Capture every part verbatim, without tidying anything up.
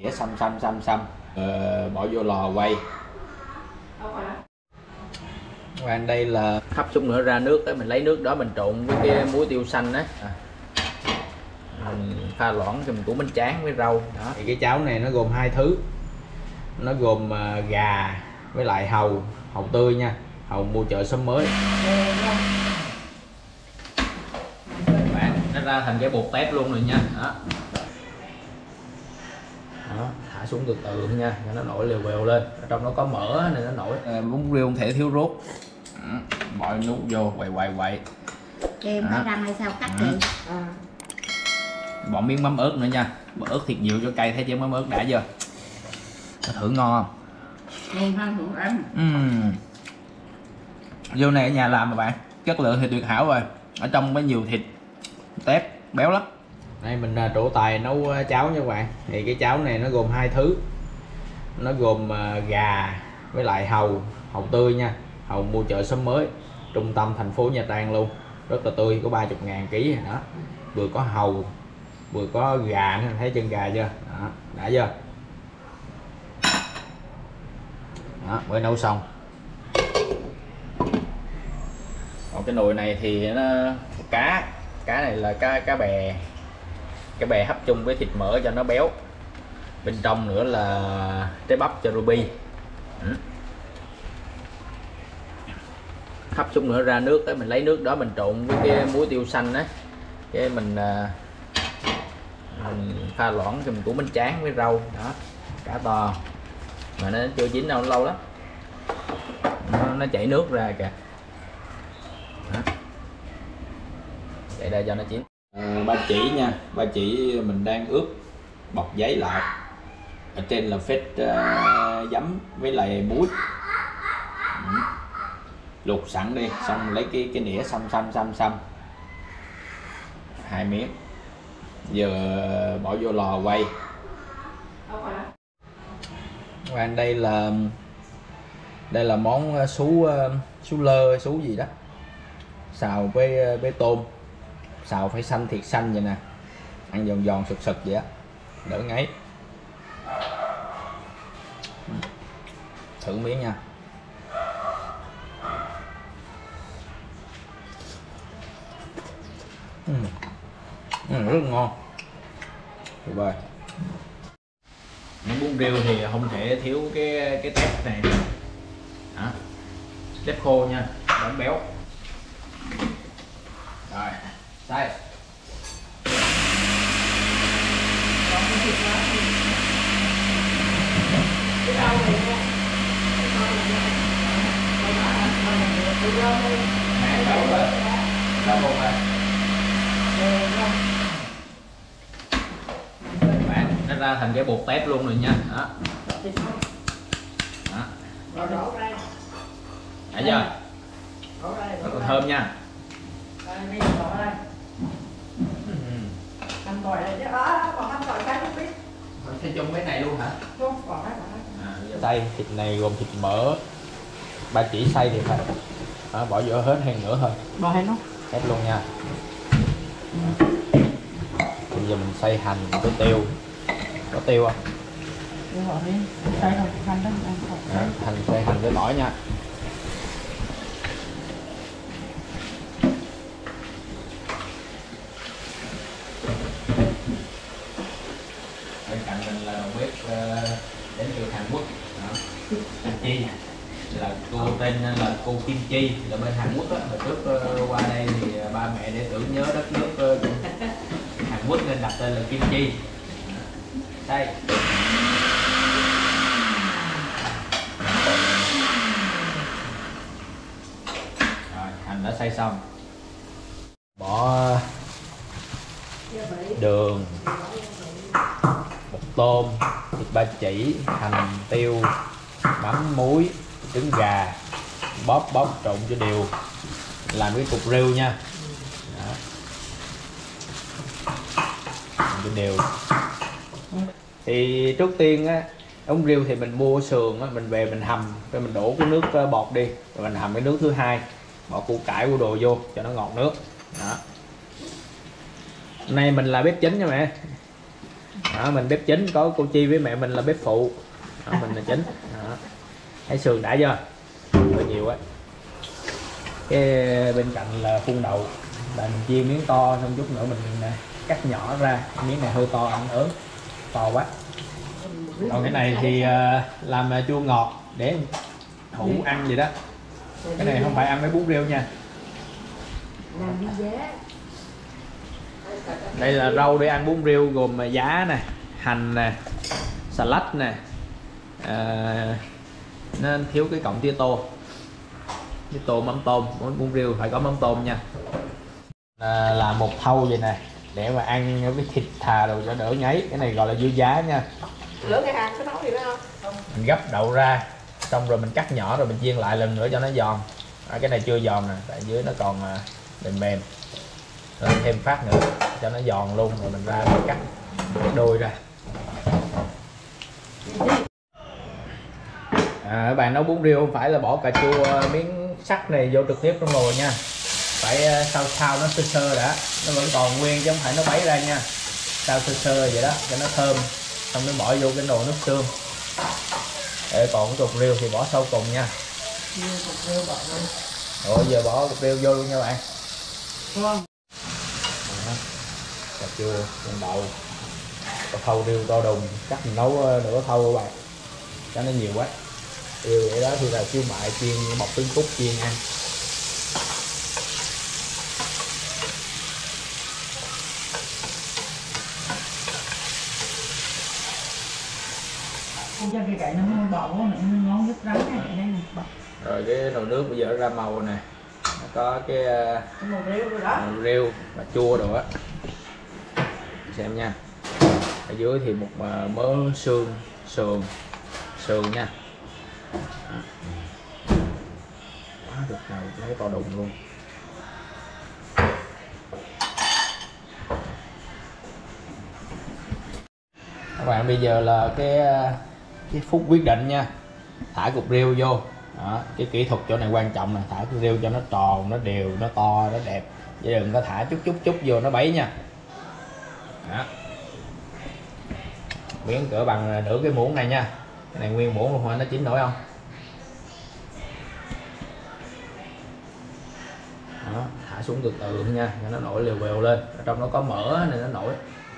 Đĩa xăm xăm xăm xăm ờ, bỏ vô lò quay. Và đây là hấp chút nữa ra nước ấy, mình lấy nước đó mình trộn với cái muối tiêu xanh á, à. Mình pha loãng thì mình cũng bánh tráng với rau đó. Thì cái cháo này nó gồm hai thứ, nó gồm uh, gà với lại hàu, hàu tươi nha, hàu mua chợ xóm mới. Bạn, nó ra thành cái bột tép luôn rồi nha. Đó. Đó, thả xuống từ từ nha, cho nó nổi lều bèo lên. Ở trong nó có mỡ nên nó nổi. À, bún riêu không thể thiếu ruốc. Bỏ nút vô quậy quậy quậy. Em phải răng hay sao cắt chị? À. Bỏ miếng mắm ớt nữa nha, bỏ ớt thiệt nhiều cho cay, thấy chứ mắm ớt đã chưa? Nó thử ngon không? Ngon hơn hưởng ăn. Uhm. Vô này ở nhà làm mà bạn, chất lượng thì tuyệt hảo rồi. Ở trong có nhiều thịt tép béo lắm. Đây mình trổ tài nấu cháo nha các bạn. Thì cái cháo này nó gồm hai thứ, nó gồm gà với lại hàu, hàu tươi nha, hàu mua chợ xóm mới, trung tâm thành phố Nha Trang luôn, rất là tươi, có ba mươi ngàn ký đó. Vừa có hàu vừa có gà nữa, thấy chân gà chưa đó, đã chưa đó, mới nấu xong. Còn cái nồi này thì nó cá cá này là cá cá bè, cá bè hấp chung với thịt mỡ cho nó béo, bên trong nữa là trái bắp cho ruby. ừ. Hấp chút nữa ra nước ấy, mình lấy nước đó mình trộn với cái muối tiêu xanh á, cái mình, mình pha loãng thì mình cũng bánh tráng với rau đó. Cá to mà nó chưa chín đâu, nó lâu lắm, nó, nó chảy nước ra kìa đó. Chạy ra cho nó chín. À, ba chỉ nha, ba chỉ mình đang ướp bọc giấy lại, ở trên là phết uh, giấm với lại muối. ừ. Luộc sẵn đi, xong lấy cái cái đĩa xăm xăm xăm xăm hai miếng, giờ bỏ vô lò quay. Và đây là đây là món sú sú lơ sú gì đó, xào với với tôm, xào phải xanh thiệt xanh vậy nè, ăn giòn giòn sực sực vậy á, đỡ ngấy. Thử miếng nha. Ừ. Ừ, rất ngon. Tuyệt vời. Những bún riêu thì không thể thiếu cái cái tép này. Đó. Tép khô nha, bánh béo. Rồi, đây. Mẹ đâu rồi? Đâu rồi? Bạn, nó ra thành cái bột tép luôn rồi nha. Đó. Đó. Thấy chưa? Rất là thơm nha. Thấy chung cái này luôn hả? À, xay thịt này gồm thịt mỡ, ba chỉ xay thì phải à, bỏ vô hết hay nữa thôi. Bỏ hết luôn. Hết luôn nha. Bây giờ mình xay hành với tiêu. Có tiêu không? Xay thôi, hành đó. À, hành xay hành với tỏi nha. Bên cạnh mình là bếp uh, đến từ Hàn Quốc. Kim Chi là cô tên là cô Kim Chi, là bên Hàn Quốc á. Hồi trước uh, qua đây thì ba mẹ để tưởng nhớ đất nước uh, Hàn Quốc nên đặt tên là Kim Chi. Đây. Rồi, hành đã xay xong. Bỏ đường, bột tôm, thịt ba chỉ, hành, tiêu, mắm, muối, trứng gà, bóp bóp trộn cho đều, làm cái cục riêu nha. Đó. Làm cho đều. Thì trước tiên á, ống riêu thì mình mua sườn á, mình về mình hầm, rồi mình đổ cái nước bọt đi, rồi mình hầm cái nước thứ hai, bỏ củ cải củ đồ vô cho nó ngọt nước. Đó. Hôm nay mình là bếp chính nha mẹ. Đó, mình bếp chính, có cô Chi với mẹ mình là bếp phụ. Đó, mình là chính. Đó. Thấy sườn đã chưa? Hơi nhiều á. Cái bên cạnh là phun đậu, là mình chiên miếng to, xong chút nữa mình cắt nhỏ ra. Miếng này hơi to, ăn ớn to quá. Còn cái này thì làm chua ngọt để hủ ăn vậy đó. Cái này không phải ăn với bún riêu nha. Đây là rau để ăn bún riêu, gồm giá nè, hành nè, xà lách nè, à, nên thiếu cái cọng tía tô, tía tô mắm tôm. Món bún riêu phải có mắm tôm nha. À, là một thau vậy nè, để mà ăn với thịt thà rồi cho đỡ ngấy. Cái này gọi là dưa giá nha. Lửa cái hàng có nấu gì đó không? Mình gấp đậu ra, xong rồi mình cắt nhỏ rồi mình chiên lại lần nữa cho nó giòn. À, cái này chưa giòn nè, tại dưới nó còn mềm mềm. Làm thêm phát nữa cho nó giòn luôn, rồi mình ra mình cắt đôi ra. À, các bạn nấu bún riêu không phải là bỏ cà chua miếng sắt này vô trực tiếp trong nồi nha, phải sao sao nó sơ sơ đã, nó vẫn còn nguyên chứ không phải nó bấy ra nha. Sao sơ sơ vậy đó cho nó thơm, xong nó bỏ vô cái nồi nước tương. Để còn cái cục riêu thì bỏ sau cùng nha. Rồi giờ bỏ cục riêu vô luôn nha bạn. Vâng. Cà chua, con đậu, có thau riêu to đùng, chắc mình nấu nửa thau các bạn, cho nó nhiều quá. Riêu vậy đó thì là siêu mại chiên bọc trứng cút chiên ăn. Cho cái cậy nó hơi bầu nó ngon nhất rắn này đây nè. Rồi cái nồi nước bây giờ nó ra màu nè, nó có cái, cái màu riêu rồi đó, màu riêu và chua đồ á, xem nha. Ở dưới thì một mớ xương sườn sườn nha. Quá được nào lấy to đùng luôn. Các bạn bây giờ là cái cái phút quyết định nha, thả cục riêu vô. Đó, cái kỹ thuật chỗ này quan trọng là thả cục riêu cho nó tròn, nó đều, nó to, nó đẹp, chứ đừng có thả chút chút chút vô nó bấy nha. Đó. Miếng cỡ bằng nửa cái muỗng này nha, cái này nguyên muỗng luôn, nó chín nổi không? Đó, thả xuống từ từ nha, cho nó nổi liều bèo lên, ở trong nó có mỡ nên nó nổi.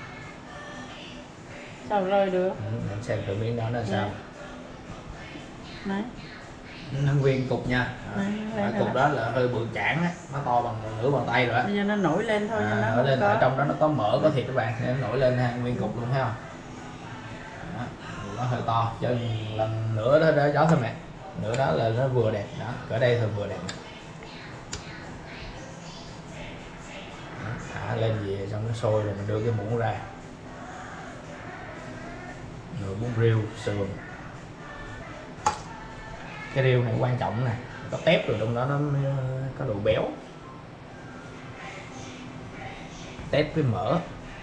sao rơi được? Ừ, mình xem thử miếng đó nó là sao. Đấy. Nó nguyên cục nha. Đấy, cục đó là hơi bự chảng á, nó to bằng nửa bàn tay rồi á. Bây giờ nó nổi lên thôi. À, nó nổi lên, có... ở trong đó nó có mỡ, có thịt các bạn, nên nó nổi lên ha, nguyên cục luôn thấy không? Đó, nó hơi to, cho lần nữa đó, đó, đó thôi mẹ. Nữa đó là nó vừa đẹp, đó, cỡ đây thôi vừa đẹp. Đó, thả lên gì xong nó sôi rồi mình đưa cái muỗng ra. Rồi bún riêu sườn. Cái riêu này quan trọng nè, có tép rồi trong đó nó mới có độ béo. Tép với mỡ.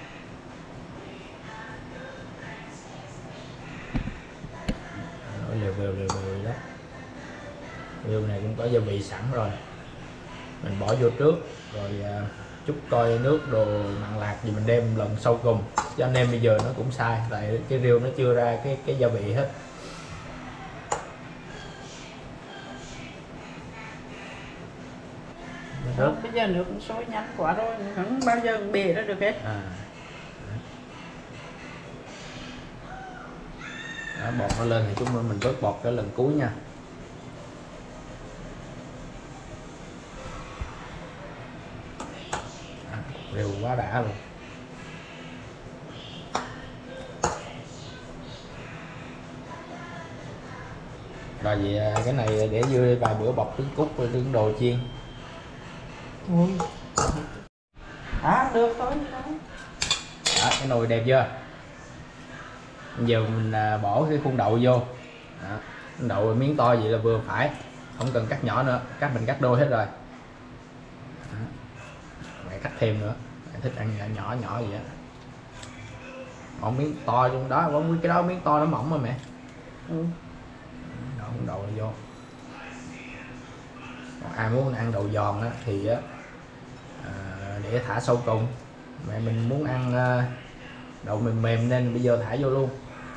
Nó lều bèo lều bèo đó. Riêu này cũng có gia vị sẵn rồi, mình bỏ vô trước rồi chút coi nước đồ mặn lạc gì mình đem lần sau cùng, cho anh em bây giờ nó cũng sai, tại cái riêu nó chưa ra cái cái gia vị hết. Không, bây giờ nước cũng sôi nhanh quá rồi, không bao giờ bể ra được hết. À. Đó, bọt nó lên thì chúng mình vớt bọt cái lần cuối nha. À, riêu quá đã luôn. Rồi vậy cái này để dưa vài bữa bọc trứng cút rồi trứng đồ chiên. Ui. À, được thôi. Đó, cái nồi đẹp chưa? Bây giờ mình bỏ cái khuôn đậu vô. Đó, đậu miếng to vậy là vừa phải, không cần cắt nhỏ nữa, cắt mình cắt đôi hết rồi. Đó. Mẹ cắt thêm nữa, mẹ thích ăn nhỏ nhỏ nhỏ vậy á. Bỏ miếng to trong đó, bỏ cái đó miếng to nó mỏng mà mẹ. Ừ. Đậu đậu vô. Còn ai muốn ăn đậu giòn á thì á, à, để thả sâu cùng. Mẹ mình muốn ăn đậu mềm mềm nên bây giờ thả vô luôn.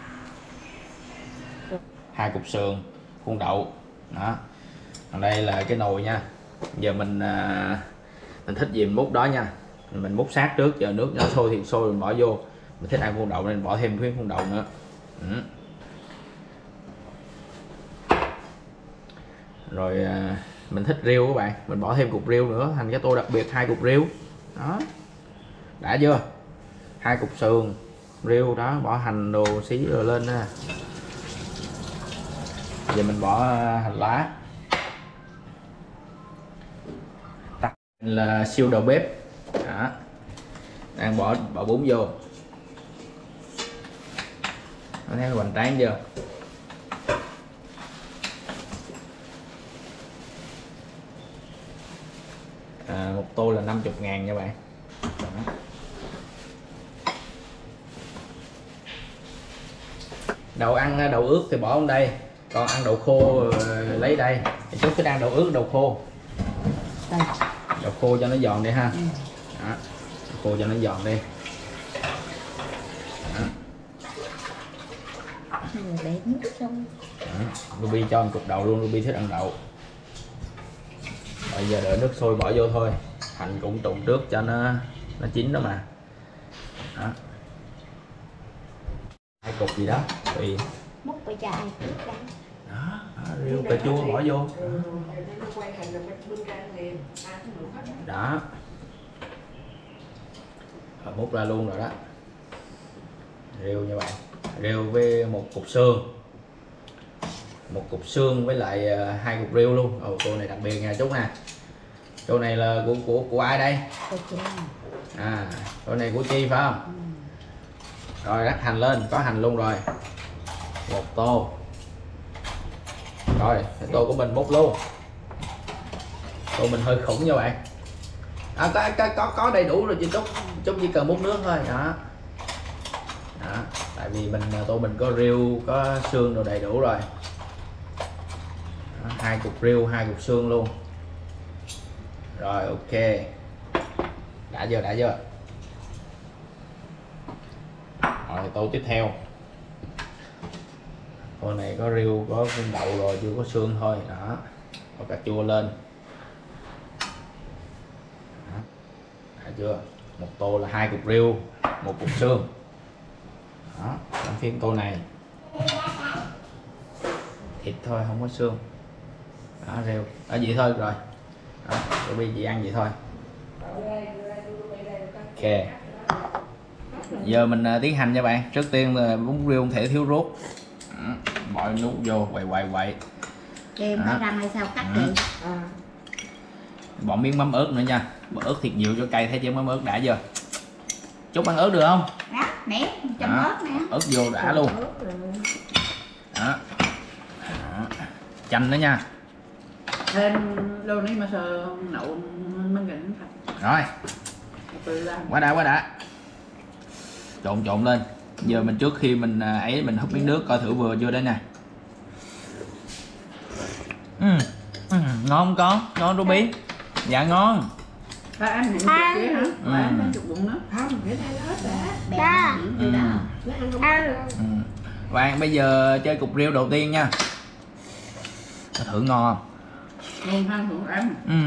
Hai cục sườn, khuôn đậu đó. Còn đây là cái nồi nha. Giờ mình à, mình thích gì mình múc đó nha, mình múc sát trước, giờ nước nó sôi thì sôi mình bỏ vô. Mình thích ăn khuôn đậu nên bỏ thêm miếng khuôn đậu nữa. Ừ. Rồi à, mình thích riêu các bạn, mình bỏ thêm cục riêu nữa thành cái tô đặc biệt hai cục riêu đó. Đã chưa? Hai cục sườn, riêu đó, bỏ hành đồ xí rồi lên ha. Giờ mình bỏ hành lá. Tắt là siêu đầu bếp đó. Đang bỏ bỏ bún vô. Nó thấy hoành tráng chưa? À, một tô là năm mươi ngàn nha bạn. Đó. Đậu ăn đậu ướt thì bỏ trong đây, còn ăn đậu khô lấy đây. Chút cái đang đậu ướt đậu khô. Đây. Đậu khô cho nó giòn đi ha. Đó. Đậu khô cho nó giòn đi. Đó. Để nước xong. Ruby cho một cục đậu luôn, Ruby thích ăn đậu. Bây giờ đợi nước sôi bỏ vô thôi. Hành cũng trụng trước cho nó nó chín đó mà. Đó. Hai cục gì đó tùy. Múc cái chai trước đây. Đó, riêu cà chua bỏ vô. Đó. Rồi múc ra luôn rồi đó. Riêu nha bạn. Riêu với một cục xương. Một cục xương với lại uh, hai cục riêu luôn. Ồ, tô này đặc biệt nha Trúc ha. Tô này là của của của ai đây? À, tô này của Chi phải không? Ừ. Rồi rắc hành lên, có hành luôn rồi. Một tô. Rồi, cái tô của mình múc luôn. Tô mình hơi khủng nha bạn. À, có, có có có đầy đủ rồi chị Trúc. Trúc chỉ cần múc nước thôi đó. Đó, tại vì mình tô mình có riêu, có xương đồ đầy đủ rồi. Đó, hai cục riêu, hai cục xương luôn. Rồi ok. Đã chưa, đã chưa? Rồi tô tiếp theo. Tô này có riêu, có khuôn đậu rồi, chưa có xương thôi. Đó. Có cà chua lên. Đó. Đã chưa? Một tô là hai cục riêu, một cục xương. Đó, làm phiên tô này. Thịt thôi, không có xương. Đó, riêu. Ở vậy thôi rồi. Đó, bây giờ ăn vậy thôi. Ok. Giờ mình uh, tiến hành nha bạn. Trước tiên là bún riêu không thể thiếu ruốc. Bỏ nút vô quậy quậy quậy. Em phải rang hay sao cắt đi. À. Bỏ miếng mắm ớt nữa nha. Bỏ ớt thiệt nhiều cho cay, thấy chứ mắm ớt đã chưa? Chút ăn ớt được không? Đó, nè, chấm ớt nè. Ớt vô đã luôn. Đó. Đó. Chanh nữa nha. Thêm lâu nay mà sợ nậu măng gỉnh. Rồi. Quá đã quá đã. Trộn trộn lên. Giờ mình trước khi mình ấy mình húp miếng nước coi thử vừa chưa đây nè. Ừ. Ừ. Ngon không con? Ngon Ruby? Dạ ngon. Ba ăn những chút kia hả? Ba ăn mấy chục bụng nữa. Không, cái này hết đã. Ba. Ừ. Ừ. Bạn bây giờ chơi cục riêu đầu tiên nha. Thử ngon không? Ngon hơn thử ăn. Ừ.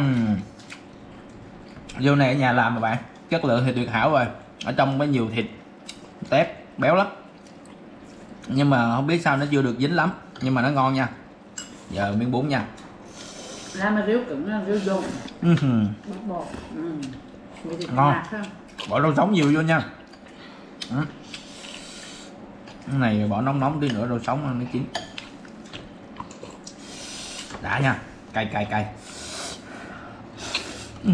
Riêu này ở nhà làm mà bạn. Chất lượng thì tuyệt hảo rồi. Ở trong có nhiều thịt tép béo lắm, nhưng mà không biết sao nó chưa được dính lắm, nhưng mà nó ngon nha. Giờ miếng bún nha. Làm mà riêu cứng, riêu dùng. Ừ. Bột. Ừ. Ngon. Bỏ rau sống nhiều vô nha. Ừ. Cái này bỏ nóng nóng tí nữa rau sống nó chín. Đã nha, cay cay cay. Ừ.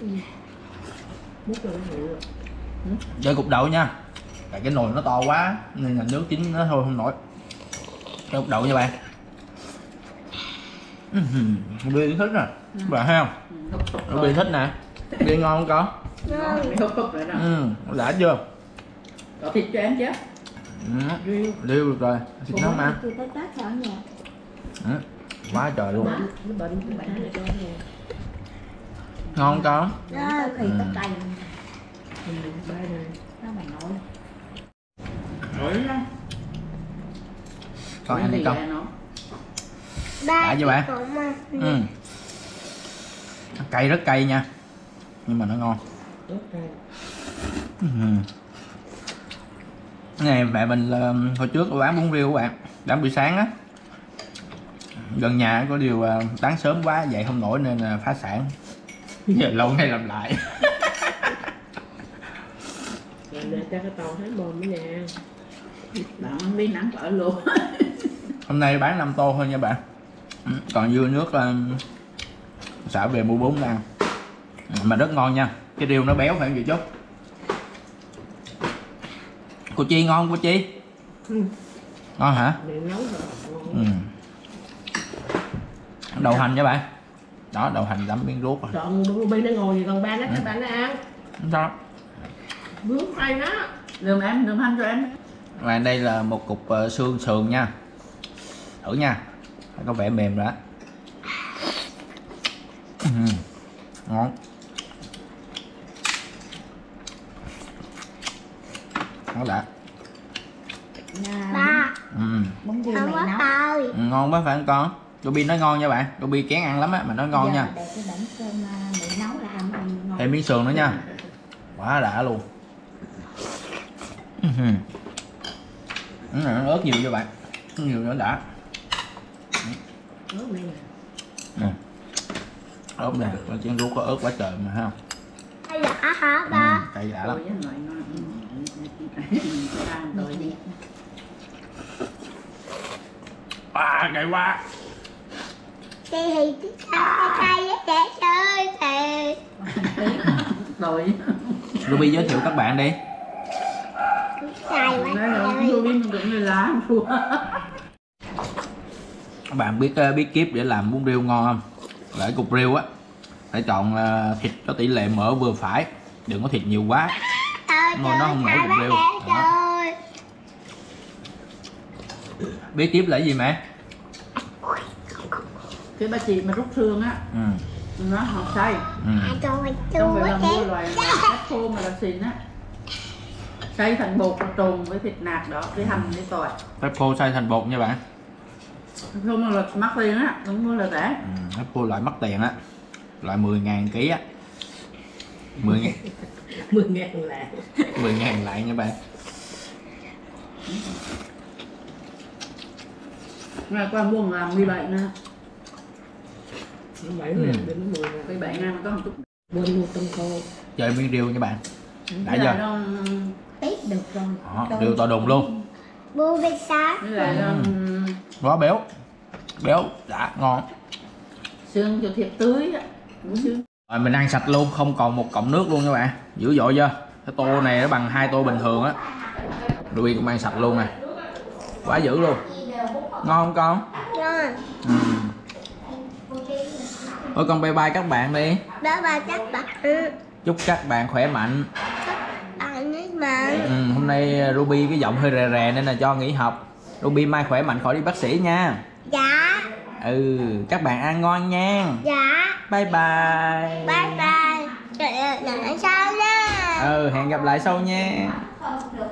Chơi cục đậu nha. Tại cái nồi nó to quá nên là nước chín nó thôi không nổi. Chơi cục đậu nha bạn. Ruby thích nè, bạn thấy không? Ruby thích nè. Ruby ngon không con? Ngon. Ừ, đã chưa? Có thịt cho em chứ? Ừ. Riêu được rồi, thịt nó mà. Ừ. Quá trời luôn. Ngon không con? Đó, thì tất cay. Nó mày nói. Ủa đó. Con ăn đi con. Đã chứ bạn. Ừ. Cay rất cay nha, nhưng mà nó ngon. Ừ. Này mẹ mình là hồi trước bán bún riêu các bạn, bán buổi sáng á, gần nhà có điều bán sớm quá dậy không nổi nên là phá sản. Giờ lâu nay làm lại. Để cho cái tàu thấy bồn nữa nè. Bạn ăn đi nắng ở luôn. Hôm nay bán năm tô thôi nha bạn. Còn dưa nước xả về mua bún ăn. Mà rất ngon nha, cái riêu nó béo phải không chị Chúc? Cô Chi ngon cô Chi? Ừ. Ngon hả? Để nấu rồi. Ừ. Đậu hành nha bạn. Đó, đậu hành đấm miếng ruốc rồi. Chọn Ruby nó ngồi gì còn ba nó các bạn nó ăn. Đó. Vướng tay nó. Đừng em, đừng ăn cho em. Và đây là một cục uh, xương sườn nha. Thử nha. Có vẻ mềm rồi đó. Ừ. Ngon. Ngon đã. Ba. Ừ. Không có tơi. Ừ, ngon quá phải không con? Ruby nói ngon nha bạn. Ruby kén ăn lắm á mà nói ngon nha. Thêm miếng sườn nữa nha. Quá đã luôn. Ừ. Ừ, nó ớt nhiều cho bạn. Nhiều nữa đã. Ớt này nè. Ừ. Ớt nè, chén ruốc có ớt quá trời mà ha. Hay là hả ba? Ừ, cay đã lắm. Rồi với loại nó ăn rồi đi. À, cay quá. Thì thì cay với trẻ chơi thì. Rồi. Ruby giới thiệu các bạn đi. Cay quá. Nói là tôi biết mình cũng như lá thua. Các bạn biết biết kiếp để làm bún riêu ngon không? Lại cục riêu á phải chọn thịt có tỷ lệ mỡ vừa phải, đừng có thịt nhiều quá mà nó không nổi cục riêu. Bí kíp là cái gì mẹ? Cái ba chị mà rút xương á, ừ. nó học xay. Ừ. Không phải là mua loại cắt khô mà là xìn á, xay thành bột trộn với thịt nạc đó, với hành với tỏi. Tép khô xay thành bột nha bạn. Không là mắc tiền á, không mua là rẻ. Ừ, tép khô loại mắc tiền á, loại mười ngàn ký á. mười ngàn mười ngàn lại. mười ngàn lại nha bạn. Ngày qua mua làm mười bảy nè. bảy ngàn đến mười ngàn. mười bảy ngàn mà có một chút. Quên mua tôm khô. Chơi miếng riêu nha bạn. Đã Với lại giờ nó Biết được rồi. đó, riêu to đùng luôn. Bu bê sát. với lại Ừ. um, Quá béo, béo đã ngon. xương cho thiệt tươi á, muốn xương. Rồi mình ăn sạch luôn, không còn một cọng nước luôn các bạn. Dữ dội chưa? Cái tô này nó bằng hai tô bình thường á. Ruby cũng ăn sạch luôn nè. Quá dữ luôn. Ngon không con? Ngon. Ừ. Thôi con bye bye các bạn đi. Bye bye các bạn. Chúc các bạn khỏe mạnh. Bạn với bạn. Ừ, hôm nay Ruby cái giọng hơi rè rè nên là cho nghỉ học. Ruby mai khỏe mạnh khỏi đi bác sĩ nha. Dạ. Ừ, các bạn ăn ngon nha. Dạ. Bye bye. Bye bye. Hẹn gặp lại sau nha. Ừ, hẹn gặp lại sau nha.